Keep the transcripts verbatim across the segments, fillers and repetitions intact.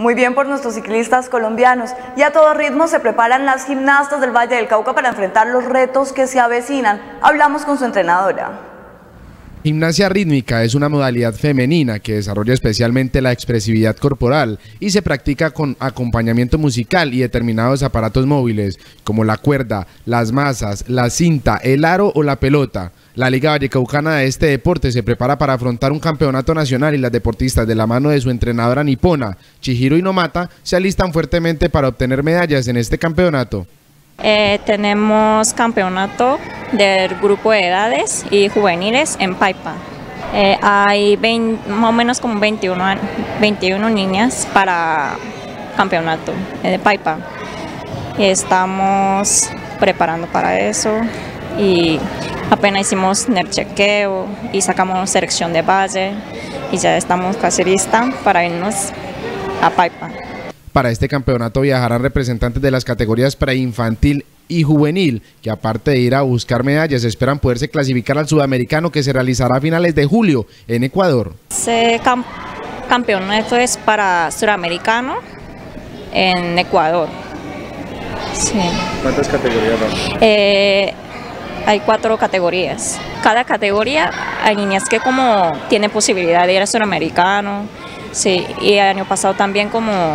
Muy bien por nuestros ciclistas colombianos, y a todo ritmo se preparan las gimnastas del Valle del Cauca para enfrentar los retos que se avecinan. Hablamos con su entrenadora. Gimnasia rítmica es una modalidad femenina que desarrolla especialmente la expresividad corporal y se practica con acompañamiento musical y determinados aparatos móviles como la cuerda, las masas, la cinta, el aro o la pelota. La Liga Vallecaucana de este deporte se prepara para afrontar un campeonato nacional y las deportistas de la mano de su entrenadora nipona, Chihiro Inomata, se alistan fuertemente para obtener medallas en este campeonato. Eh, tenemos campeonato del grupo de edades y juveniles en Paipa. Eh, hay veinte, más o menos como veintiuno, veintiuno niñas para campeonato de Paipa. Y estamos preparando para eso y apenas hicimos el chequeo y sacamos selección de base y ya estamos casi listas para irnos a Paipa. Para este campeonato viajarán representantes de las categorías preinfantil y juvenil, que aparte de ir a buscar medallas, esperan poderse clasificar al sudamericano que se realizará a finales de julio en Ecuador. Ese camp campeonato es para sudamericano en Ecuador. Sí. ¿Cuántas categorías van? Eh, hay cuatro categorías. Cada categoría hay niñas que como tienen posibilidad de ir a sudamericano. Sí, y el año pasado también como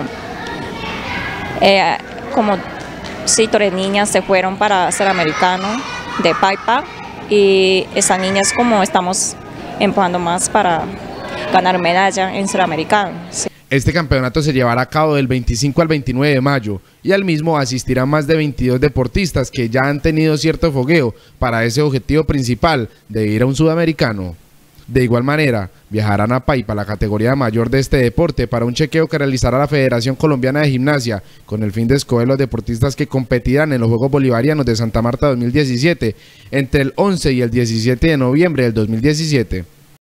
Eh, como sí, tres niñas se fueron para ser americano de Paipa y esas niñas como estamos empujando más para ganar medalla en Suramericano. Sí. Este campeonato se llevará a cabo del veinticinco al veintinueve de mayo y al mismo asistirán más de veintidós deportistas que ya han tenido cierto fogueo para ese objetivo principal de ir a un sudamericano. De igual manera, viajarán a Paipa, la categoría mayor de este deporte, para un chequeo que realizará la Federación Colombiana de Gimnasia, con el fin de escoger los deportistas que competirán en los Juegos Bolivarianos de Santa Marta dos mil diecisiete, entre el once y el diecisiete de noviembre del dos mil diecisiete.